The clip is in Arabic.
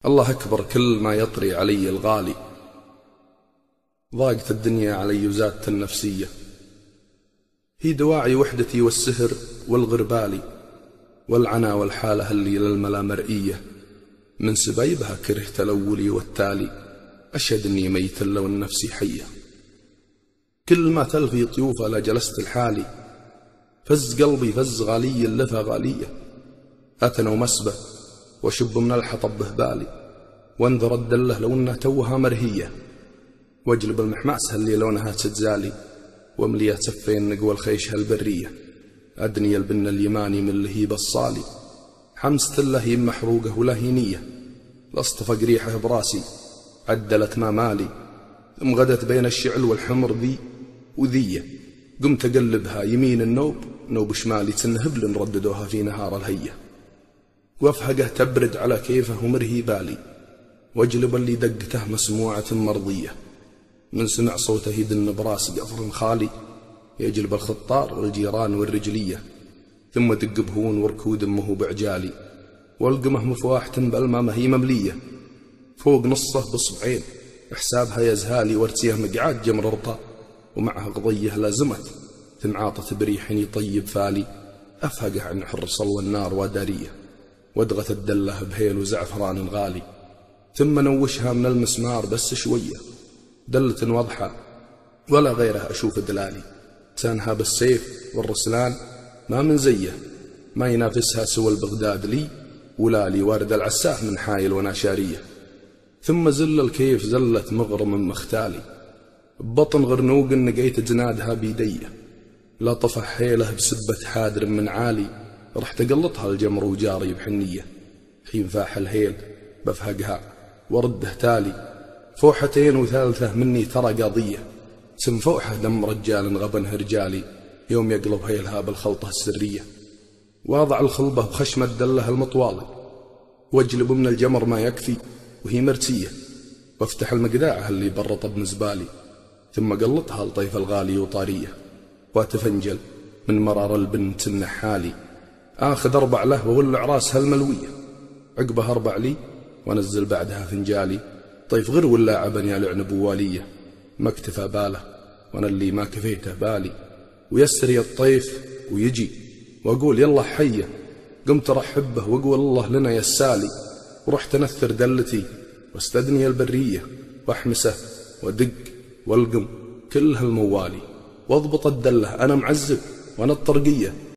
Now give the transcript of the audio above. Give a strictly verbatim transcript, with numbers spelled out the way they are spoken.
الله أكبر كل ما يطري علي الغالي. ضاقت الدنيا علي وزادت النفسية، هي دواعي وحدتي والسهر والغربالي والعنا والحالة اللي للملا مرئية. من سبيبها كرهت الأولي والتالي، أشهد أني ميت لو النفس حية. كل ما تلفي طيوفها لجلست الحالي، فز قلبي فز غالي اللفى غالية. أتنا ومسبة وشب من الحطب بهبالي، وانذر الدله لو انها توها مرهية. واجلب المحماسها اللي لونها تتزالي، وامليها سفين نقوى الخيش هالبرية. أدني البن اليماني من لهيب الصالي، حمست اللهيم محروقة ولهينية. لاصطفق ريحه براسي عدلت ما مالي، ثم غدت بين الشعل والحمر ذي وذية. قمت أقلبها يمين النوب نوب شمالي، تنهبل رددوها في نهار الهية. وافهقه تبرد على كيفه ومرهي بالي، واجلب اللي دقته مسموعة مرضية. من سمع صوته يدن براس قفر خالي، يجلب الخطار والجيران والرجلية. ثم دق بهون وركود امه بعجالي، والقمه مفواحة بالمامة هي مملية. فوق نصه بصبعين حسابها يزهالي، وارتيه مقعاد جمر رطا ومعها قضيه لازمت. ثم عاطت بريح يطيب فالي، أفهقه عن حر صلو النار ودارية. وادغت الدله بهيل وزعفران غالي، ثم نوشها من المسمار بس شوية. دلة واضحة ولا غيرها أشوف دلالي، تانها بالسيف والرسلان ما من زيه. ما ينافسها سوى البغداد لي، ولالي وارد العساف من حايل وناشارية. ثم زل الكيف زلة مغرم مختالي، ببطن غرنوق نقيت جنادها بيديه. لا طفح حيله بسبة حادر من عالي، رحت قلطها الجمر وجاري بحنية. حين فاح الهيل بفهقها ورده تالي، فوحتين وثالثة مني ترى قاضية. سم فوحة دم رجال غبنه رجالي، يوم يقلب هيلها بالخلطة السرية. واضع الخلبة بخشمة دله المطوالي، واجلب من الجمر ما يكفي وهي مرتية. وافتح المقداعة اللي برط بنزبالي، ثم قلطها لطيف الغالي وطارية. واتفنجل من مرار البنت النحالي، آخذ أربع له وولع راسها الملوية. عقبها أربع لي ونزل بعدها فنجالي، طيف غير ولاعبا يا لعنب والية. ما اكتفى باله وانا اللي ما كفيته بالي، ويسري الطيف ويجي واقول يلا حيه. قمت ارحبه واقول الله لنا يسالي، ورحت انثر دلتي واستدني البرية. واحمسه ودق والقم كل هالموالي، واضبط الدله انا معزب وانا الطرقية.